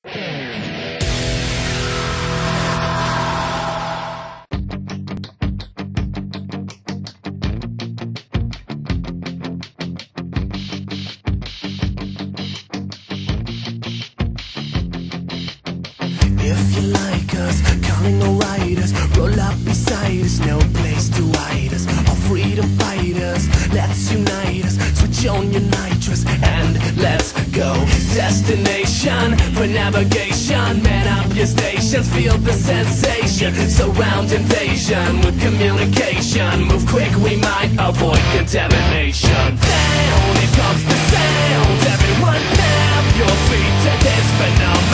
If you like us, calling all riders, roll up beside us, no place to hide us. All freedom fighters, let's unite us. Switch on your nitrous and let's go. Destination for navigation. Man up your stations, feel the sensation. Surround invasion with communication. Move quick, we might avoid contamination. Down, here comes the sound. Everyone, tap your feet to this phenomenon.